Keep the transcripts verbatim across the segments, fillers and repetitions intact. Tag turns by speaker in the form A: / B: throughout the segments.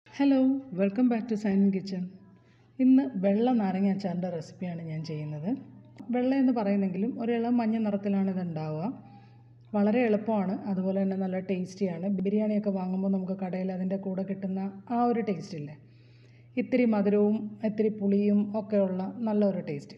A: Hello, welcome back to sign kitchen. ഇന്ന് വെള്ള നാരങ്ങ അച്ചാറിൻ്റെ റെസിപ്പിയാണ് ഞാൻ ചെയ്യുന്നത്. വെള്ള എന്ന് പറയുന്നെങ്കിലും ഒരു ഇളം മഞ്ഞ നിറത്തിലാണ് ഇത് ഉണ്ടാവുക. വളരെ എളുപ്പമാണ്, അതുപോലെ തന്നെ നല്ല ടേസ്റ്റിയാണ്. ബിരിയാണിയൊക്കെ വാങ്ങുമ്പോൾ നമുക്ക് കടയിൽ അതിൻ്റെ കൂടെ കിട്ടുന്ന ആ ഒരു ടേസ്റ്റ് ഇല്ലേ, ഇത്തിരി മധുരവും ഇത്തിരി പുളിയും ഒക്കെയുള്ള നല്ലൊരു ടേസ്റ്റ്.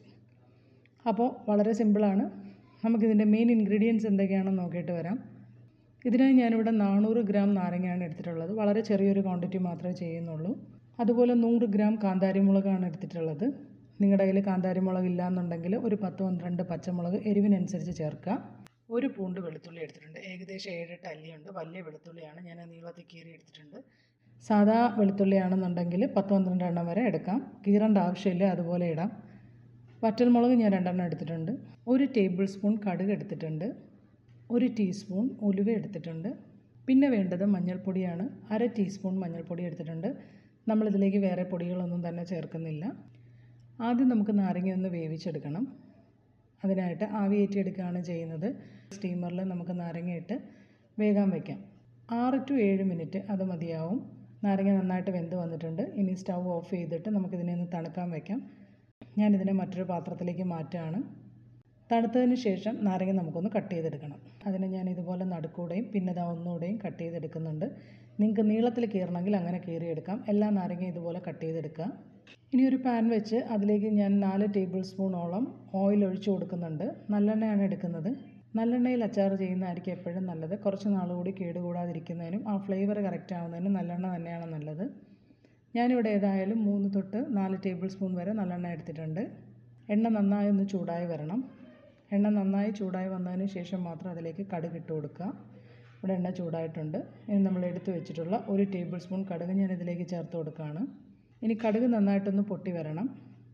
A: അപ്പോൾ വളരെ സിമ്പിളാണ്. നമുക്കിതിൻ്റെ മെയിൻ ഇൻഗ്രീഡിയൻസ് എന്തൊക്കെയാണെന്ന് നോക്കിയിട്ട് വരാം. ഇതിനായി ഞാനിവിടെ നാനൂറ് ഗ്രാം നാരങ്ങയാണ് എടുത്തിട്ടുള്ളത്. വളരെ ചെറിയൊരു ക്വാണ്ടിറ്റി മാത്രമേ ചെയ്യുന്നുള്ളൂ. അതുപോലെ നൂറ് ഗ്രാം കാന്താരിമുളകാണ് എടുത്തിട്ടുള്ളത്. നിങ്ങളുടെ കയ്യിൽ കാന്താരിമുളക് ഇല്ലയെന്നുണ്ടെങ്കിൽ ഒരു പത്ത് പന്ത്രണ്ട് പച്ചമുളക് എരിവിനനുസരിച്ച് ചേർക്കുക. ഒരു പൂണ്ട് വെളുത്തുള്ളി എടുത്തിട്ടുണ്ട്. ഏകദേശം ഏഴെട്ട് അല്ലിയുണ്ട്. വലിയ വെളുത്തുള്ളിയാണ്, ഞാൻ നീളത്തിൽ കീറി എടുത്തിട്ടുണ്ട്. സാധാ വെളുത്തുള്ളിയാണെന്നുണ്ടെങ്കിൽ പത്ത് പന്ത്രണ്ട് എണ്ണം വരെ എടുക്കാം. കീറേണ്ട ആവശ്യമില്ല, അതുപോലെ ഇടാം. വറ്റൽമുളക് ഞാൻ രണ്ടെണ്ണം എടുത്തിട്ടുണ്ട്. ഒരു ടേബിൾ സ്പൂൺ കടുക് എടുത്തിട്ടുണ്ട്. ഒരു ടീസ്പൂൺ ഉലുവ എടുത്തിട്ടുണ്ട്. പിന്നെ വേണ്ടത് മഞ്ഞൾപ്പൊടിയാണ്. അര ടീസ്പൂൺ മഞ്ഞൾപ്പൊടി എടുത്തിട്ടുണ്ട്. നമ്മളിതിലേക്ക് വേറെ പൊടികളൊന്നും തന്നെ ചേർക്കുന്നില്ല. ആദ്യം നമുക്ക് നാരങ്ങ ഒന്ന് വേവിച്ചെടുക്കണം. അതിനായിട്ട് ആവിയേറ്റിയെടുക്കുകയാണ് ചെയ്യുന്നത്. സ്റ്റീമറിൽ നമുക്ക് നാരങ്ങ ഇട്ട് വേകാൻ വയ്ക്കാം. ആറ് ടു ഏഴ് മിനിറ്റ് അത് മതിയാവും. നാരങ്ങ നന്നായിട്ട് വെന്ത് വന്നിട്ടുണ്ട്. ഇനി സ്റ്റൗ ഓഫ് ചെയ്തിട്ട് നമുക്കിതിനെ ഒന്ന് തണുക്കാൻ വയ്ക്കാം. ഞാനിതിനെ മറ്റൊരു പാത്രത്തിലേക്ക് മാറ്റുകയാണ്. തണുത്തതിന് ശേഷം നാരങ്ങ നമുക്കൊന്ന് കട്ട് ചെയ്തെടുക്കണം. അതിന് ഞാൻ ഇതുപോലെ നടുക്കൂടെയും പിന്നെ ഇതാ ഒന്നുകൂടെയും കട്ട് ചെയ്തെടുക്കുന്നുണ്ട്. നിങ്ങൾക്ക് നീളത്തിൽ കീറണമെങ്കിൽ അങ്ങനെ കീറിയെടുക്കാം. എല്ലാ നാരങ്ങയും ഇതുപോലെ കട്ട് ചെയ്തെടുക്കുക. ഇനി ഒരു പാൻ വെച്ച് അതിലേക്ക് ഞാൻ നാല് ടേബിൾ സ്പൂണോളം ഓയിൽ ഒഴിച്ചു കൊടുക്കുന്നുണ്ട്. നല്ലെണ്ണയാണ് എടുക്കുന്നത്. നല്ലെണ്ണയിൽ അച്ചാർ ചെയ്യുന്നതായിരിക്കും എപ്പോഴും നല്ലത്. കുറച്ച് നാളുകൂടി കേടുകൂടാതിരിക്കുന്നതിനും ആ ഫ്ലേവർ കറക്റ്റ് ആവുന്നതിനും നല്ലെണ്ണ തന്നെയാണ് നല്ലത്. ഞാനിവിടെ ഏതായാലും മൂന്ന് തൊട്ട് നാല് ടേബിൾ സ്പൂൺ വരെ നല്ലെണ്ണ എടുത്തിട്ടുണ്ട്. എണ്ണ നന്നായി ഒന്ന് ചൂടായി വരണം. എണ്ണ നന്നായി ചൂടായി വന്നതിന് ശേഷം മാത്രം അതിലേക്ക് കടുക് ഇട്ട് കൊടുക്കുക. ഇവിടെ എണ്ണ ചൂടായിട്ടുണ്ട്. ഇനി നമ്മൾ എടുത്ത് വെച്ചിട്ടുള്ള ഒരു ടേബിൾ സ്പൂൺ കടുക് ഞാൻ ഇതിലേക്ക് ചേർത്ത് കൊടുക്കുകയാണ്. ഇനി കടുക് നന്നായിട്ടൊന്ന് പൊട്ടി വരണം.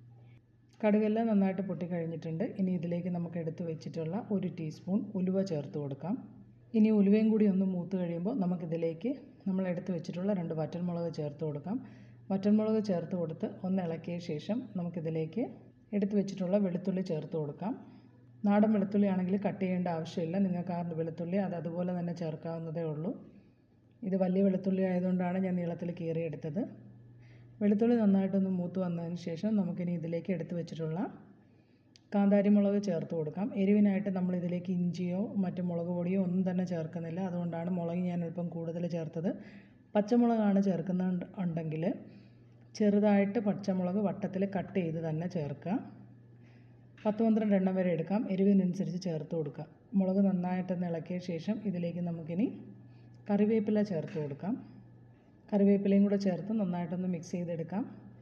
A: കടുകെല്ലാം നന്നായിട്ട് പൊട്ടിക്കഴിഞ്ഞിട്ടുണ്ട്. ഇനി ഇതിലേക്ക് നമുക്ക് എടുത്ത് വെച്ചിട്ടുള്ള ഒരു ടീസ്പൂൺ ഉലുവ ചേർത്ത് കൊടുക്കാം. ഇനി ഉലുവയും കൂടി ഒന്ന് മൂത്ത് കഴിയുമ്പോൾ നമുക്കിതിലേക്ക് നമ്മൾ എടുത്ത് വെച്ചിട്ടുള്ള രണ്ട് വറ്റൽമുളക് ചേർത്ത് കൊടുക്കാം. വറ്റൽമുളക് ചേർത്ത് കൊടുത്ത് ഒന്ന് ഇളക്കിയ ശേഷം നമുക്കിതിലേക്ക് എടുത്ത് വെച്ചിട്ടുള്ള വെളുത്തുള്ളി ചേർത്ത് കൊടുക്കാം. നാടൻ വെളുത്തുള്ളി ആണെങ്കിൽ കട്ട് ചെയ്യേണ്ട ആവശ്യമില്ല. നിങ്ങൾക്ക് ആ വെളുത്തുള്ളി അത് അതുപോലെ തന്നെ ചേർക്കാവുന്നതേ ഉള്ളൂ. ഇത് വലിയ വെളുത്തുള്ളി ആയതുകൊണ്ടാണ് ഞാൻ നീളത്തിൽ കീറിയെടുത്തത്. വെളുത്തുള്ളി നന്നായിട്ടൊന്ന് മൂത്ത് വന്നതിന് ശേഷം നമുക്കിനി ഇതിലേക്ക് എടുത്ത് വെച്ചിട്ടുള്ള കാന്താരിമുളക് ചേർത്ത് കൊടുക്കാം. എരിവിനായിട്ട് നമ്മൾ ഇതിലേക്ക് ഇഞ്ചിയോ മറ്റു മുളക് പൊടിയോ ഒന്നും തന്നെ ചേർക്കുന്നില്ല. അതുകൊണ്ടാണ് മുളക് ഞാൻ അല്പം കൂടുതൽ ചേർത്തത്. പച്ചമുളകാണ് ചേർക്കുന്നത് ഉണ്ടെങ്കിൽ ചെറുതായിട്ട് പച്ചമുളക് വട്ടത്തിൽ കട്ട് ചെയ്ത് തന്നെ ചേർക്കുക. പത്ത് പന്ത്രണ്ട് എണ്ണം വരെ എടുക്കാം. എരിവിനനുസരിച്ച് ചേർത്ത് കൊടുക്കുക. മുളക് നന്നായിട്ടൊന്ന് ഇളക്കിയ ശേഷം ഇതിലേക്ക് നമുക്കിനി കറിവേപ്പില ചേർത്ത് കൊടുക്കാം. കറിവേപ്പിലയും കൂടെ ചേർത്ത് നന്നായിട്ടൊന്ന് മിക്സ് ചെയ്തെടുക്കാം.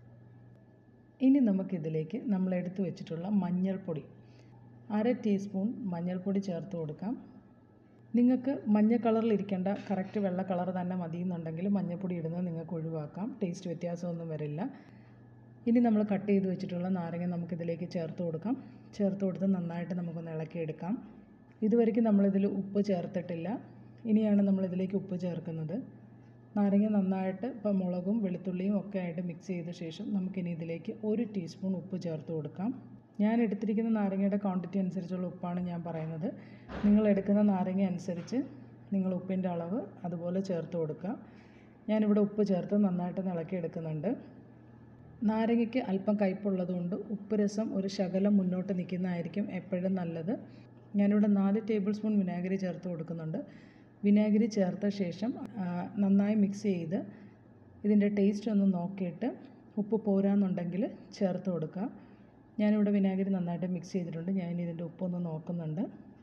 A: ഇനി നമുക്കിതിലേക്ക് നമ്മൾ എടുത്തു വെച്ചിട്ടുള്ള മഞ്ഞൾപ്പൊടി അര ടീസ്പൂൺ മഞ്ഞൾപ്പൊടി ചേർത്ത് കൊടുക്കാം. നിങ്ങൾക്ക് മഞ്ഞ കളറിൽ ഇരിക്കേണ്ട കറക്റ്റ് വെള്ള കളർ തന്നെ മതി എന്നുണ്ടെങ്കിൽ മഞ്ഞൾപ്പൊടി ഇടുന്നത് നിങ്ങൾക്ക് ഒഴിവാക്കാം. ടേസ്റ്റ് വ്യത്യാസമൊന്നും വരില്ല. ഇനി നമ്മൾ കട്ട് ചെയ്ത് വെച്ചിട്ടുള്ള നാരങ്ങ നമുക്കിതിലേക്ക് ചേർത്ത് കൊടുക്കാം. ചേർത്ത് കൊടുത്ത് നന്നായിട്ട് നമുക്കൊന്ന് ഇളക്കിയെടുക്കാം. ഇതുവരെയ്ക്കും നമ്മളിതിൽ ഉപ്പ് ചേർത്തിട്ടില്ല. ഇനിയാണ് നമ്മളിതിലേക്ക് ഉപ്പ് ചേർക്കുന്നത്. നാരങ്ങ നന്നായിട്ട് ഇപ്പോൾ മുളകും വെളുത്തുള്ളിയും ഒക്കെ ആയിട്ട് മിക്സ് ചെയ്ത ശേഷം നമുക്കിനി ഇതിലേക്ക് ഒരു ടീസ്പൂൺ ഉപ്പ് ചേർത്ത് കൊടുക്കാം. ഞാൻ എടുത്തിരിക്കുന്ന നാരങ്ങയുടെ ക്വാണ്ടിറ്റി അനുസരിച്ചുള്ള ഉപ്പാണ് ഞാൻ പറയുന്നത്. നിങ്ങൾ എടുക്കുന്ന നാരങ്ങ അനുസരിച്ച് നിങ്ങൾ ഉപ്പിൻ്റെ അളവ് അതുപോലെ ചേർത്ത് കൊടുക്കുക. ഞാനിവിടെ ഉപ്പ് ചേർത്ത് നന്നായിട്ട് ഇളക്കിയെടുക്കുന്നുണ്ട്. നാരങ്ങയ്ക്ക് അല്പം കയ്പുള്ളതുകൊണ്ട് ഉപ്പ് രസം ഒരു ശകലം മുന്നോട്ട് നിൽക്കുന്നതായിരിക്കും എപ്പോഴും നല്ലത്. ഞാനിവിടെ നാല് ടേബിൾ സ്പൂൺ വിനാഗിരി ചേർത്ത് കൊടുക്കുന്നുണ്ട്. വിനാഗിരി ചേർത്ത ശേഷം നന്നായി മിക്സ് ചെയ്ത് ഇതിൻ്റെ ടേസ്റ്റ് ഒന്ന് നോക്കിയിട്ട് ഉപ്പ് പോരാന്നുണ്ടെങ്കിൽ ചേർത്ത് കൊടുക്കുക. ഞാനിവിടെ വിനാഗിരി നന്നായിട്ട് മിക്സ് ചെയ്തിട്ടുണ്ട്. ഞാൻ ഇതിൻ്റെ ഉപ്പൊന്ന് നോക്കുന്നുണ്ട്.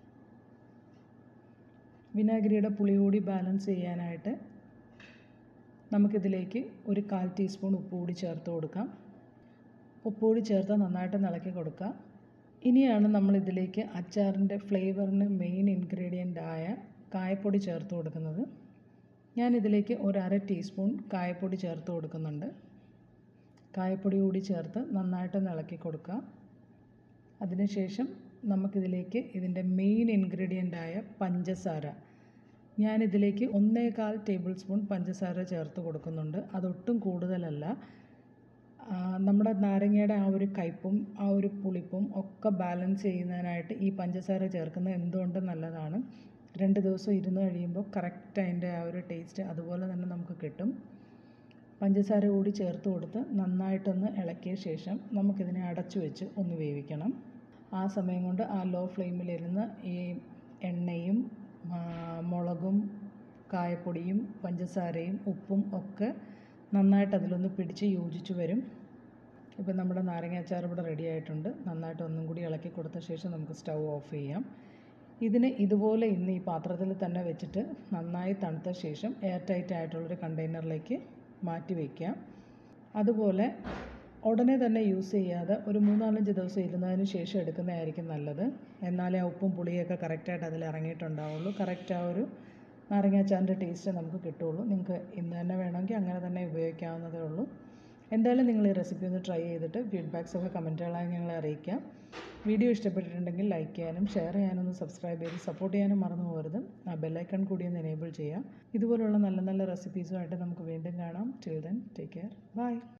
A: വിനാഗിരിയുടെ പുളി കൂടി ബാലൻസ് ചെയ്യാനായിട്ട് നമുക്കിതിലേക്ക് ഒരു കാൽ ടീസ്പൂൺ ഉപ്പ് കൂടി ചേർത്ത് കൊടുക്കാം. ഉപ്പ് കൂടി ചേർത്ത് നന്നായിട്ട് ഇളക്കി കൊടുക്കുക. ഇനിയാണ് നമ്മളിതിലേക്ക് അച്ചാറിൻ്റെ ഫ്ലേവറിന് മെയിൻ ഇൻഗ്രീഡിയൻ്റ് ആയ കായപ്പൊടി ചേർത്ത് കൊടുക്കുന്നത്. ഞാനിതിലേക്ക് ഒരു അര ടീസ്പൂൺ കായപ്പൊടി ചേർത്ത് കൊടുക്കുന്നുണ്ട്. കായപ്പൊടി കൂടി ചേർത്ത് നന്നായിട്ടൊന്ന് ഇളക്കി കൊടുക്കുക. അതിനുശേഷം നമുക്കിതിലേക്ക് ഇതിൻ്റെ മെയിൻ ഇൻഗ്രീഡിയൻ്റ് ആയ പഞ്ചസാര, ഞാനിതിലേക്ക് ഒന്നേകാൽ ടേബിൾ സ്പൂൺ പഞ്ചസാര ചേർത്ത് കൊടുക്കുന്നുണ്ട്. അതൊട്ടും കൂടുതലല്ല. നമ്മുടെ നാരങ്ങയുടെ ആ ഒരു കയ്പും ആ ഒരു പുളിപ്പും ഒക്കെ ബാലൻസ് ചെയ്യുന്നതിനായിട്ട് ഈ പഞ്ചസാര ചേർക്കുന്നത് എന്തുകൊണ്ടും നല്ലതാണ്. രണ്ട് ദിവസം ഇരുന്ന് കഴിയുമ്പോൾ കറക്റ്റ് അതിൻ്റെ ആ ഒരു ടേസ്റ്റ് അതുപോലെ തന്നെ നമുക്ക് കിട്ടും. പഞ്ചസാര കൂടി ചേർത്ത് കൊടുത്ത് നന്നായിട്ടൊന്ന് ഇളക്കിയ ശേഷം നമുക്കിതിനെ അടച്ചു വെച്ച് ഒന്ന് വേവിക്കണം. ആ സമയം കൊണ്ട് ആ ലോ ഫ്ലെയിമിലിരുന്ന് ഈ എണ്ണയും മുളകും കായപ്പൊടിയും പഞ്ചസാരയും ഉപ്പും ഒക്കെ നന്നായിട്ട് അതിലൊന്ന് പിടിച്ച് യോജിച്ച് വരും. ഇപ്പം നമ്മുടെ നാരങ്ങ അച്ചാർ ഇവിടെ റെഡി ആയിട്ടുണ്ട്. നന്നായിട്ട് ഒന്നും കൂടി ഇളക്കി കൊടുത്ത ശേഷം നമുക്ക് സ്റ്റൗ ഓഫ് ചെയ്യാം. ഇതിന് ഇതുപോലെ ഇന്ന് ഈ പാത്രത്തിൽ തന്നെ വെച്ചിട്ട് നന്നായി തണുത്ത ശേഷം എയർ ടൈറ്റ് ആയിട്ടുള്ളൊരു കണ്ടെയ്നറിലേക്ക് മാറ്റി വയ്ക്കാം. അതുപോലെ ഉടനെ തന്നെ യൂസ് ചെയ്യാതെ ഒരു മൂന്നാലഞ്ച് ദിവസം ഇരുന്നതിന് ശേഷം എടുക്കുന്നതായിരിക്കും നല്ലത്. എന്നാലേ ആ ഉപ്പും പുളിയൊക്കെ കറക്റ്റായിട്ട് അതിൽ ഇറങ്ങിയിട്ടുണ്ടാവുള്ളൂ. കറക്റ്റ് ആ ഒരു നാരങ്ങ അച്ചാറിൻ്റെ ടേസ്റ്റ് നമുക്ക് കിട്ടുള്ളൂ. നിങ്ങൾക്ക് ഇന്ന് തന്നെ വേണമെങ്കിൽ അങ്ങനെ തന്നെ ഉപയോഗിക്കാവുന്നതേ ഉള്ളൂ. എന്തായാലും നിങ്ങൾ ഈ റെസിപ്പി ഒന്ന് ട്രൈ ചെയ്തിട്ട് ഫീഡ്ബാക്സൊക്കെ കമൻറ്റുകളായി ഞങ്ങളെ അറിയിക്കാം. വീഡിയോ ഇഷ്ടപ്പെട്ടിട്ടുണ്ടെങ്കിൽ ലൈക്ക് ചെയ്യാനും ഷെയർ ചെയ്യാനും സബ്സ്ക്രൈബ് ചെയ്ത് സപ്പോർട്ട് ചെയ്യാനും മറന്നു പോകരുത്. ആ ബെല്ലൈക്കൺ കൂടി ഒന്ന് എനേബിൾ ചെയ്യാം. ഇതുപോലുള്ള നല്ല നല്ല റെസിപ്പീസുമായിട്ട് നമുക്ക് വീണ്ടും കാണാം. Till then take care. By.